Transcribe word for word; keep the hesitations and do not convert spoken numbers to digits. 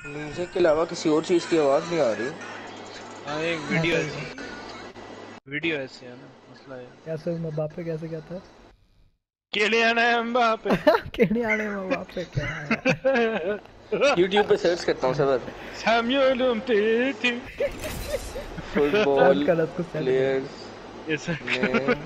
Music के अलावा किसी और चीज की आवाज नहीं आ रही। हाँ एक वीडियो ऐसे ही ऐसी था। वीडियो ऐसी है ना मसला है। कैसे मबापे कैसे क्या था? Kylian Mbappe. केनी आने मबापे क्या है? यूट्यूब पे सर्च करता हूँ sir. Samuel Umtiti. Search football कर उसको सर्च कर। प्लेयर्स ये सब नेम।